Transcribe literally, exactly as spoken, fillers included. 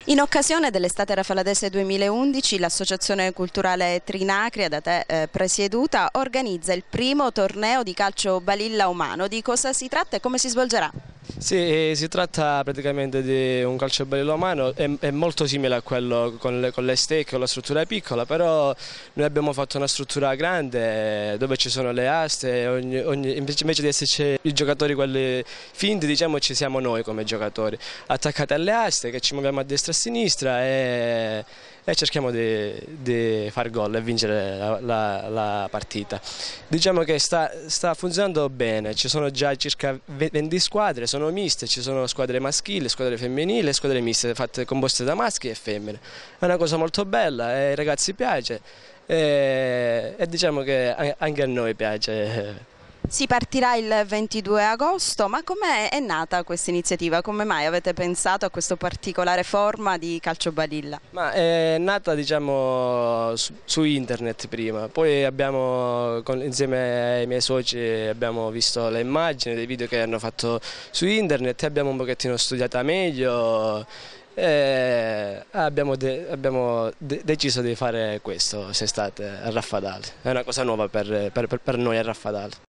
In occasione dell'estate rafaladese duemilaundici, l'Associazione Culturale Trinacria, da te eh, presieduta, organizza il primo torneo di calcio balilla umano. Di cosa si tratta e come si svolgerà? Sì, si tratta praticamente di un calcio balilla umano, è, è molto simile a quello con le, con le stecche, con la struttura piccola, però noi abbiamo fatto una struttura grande dove ci sono le aste, ogni, ogni, invece di esserci i giocatori quelli finti, diciamo ci siamo noi come giocatori, attaccati alle aste che ci muoviamo a destra e a sinistra e, e cerchiamo di, di far gol e vincere la, la, la partita. Diciamo che sta, sta funzionando bene, ci sono già circa venti squadre, sono miste, ci sono squadre maschili, squadre femminili e squadre miste fatte composte da maschi e femmine. È una cosa molto bella, ai ragazzi piace e, e diciamo che anche a noi piace. Si partirà il ventidue agosto, ma com'è è nata questa iniziativa? Come mai avete pensato a questa particolare forma di calcio balilla? Ma è nata diciamo su, su internet prima, poi abbiamo con, insieme ai miei soci abbiamo visto le immagini dei video che hanno fatto su internet e abbiamo un pochettino studiata meglio e abbiamo, de, abbiamo de, deciso di fare questo quest'estate a Raffadali. È una cosa nuova per, per, per noi a Raffadali.